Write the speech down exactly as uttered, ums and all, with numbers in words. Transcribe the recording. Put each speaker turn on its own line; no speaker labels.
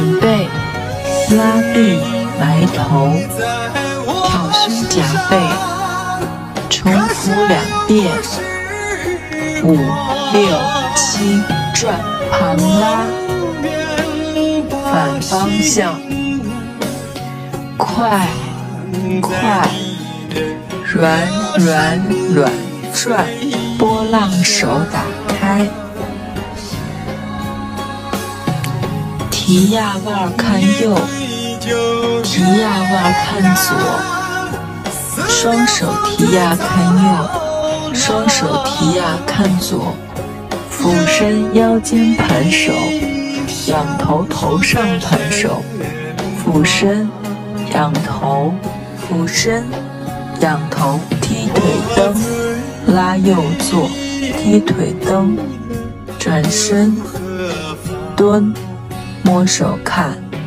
准备，拉臂埋头，挑胸夹背，重复两遍。五六七，转盘拉，反方向，快快，软软软转，波浪手打开。提亚腕看右，提亚腕看左，双手提亚看右，双手提亚看左，俯身腰间盘手，仰头头上盘手，俯身仰头，俯身仰头，踢腿蹬，拉右坐，踢腿蹬，转身蹲，摸手看。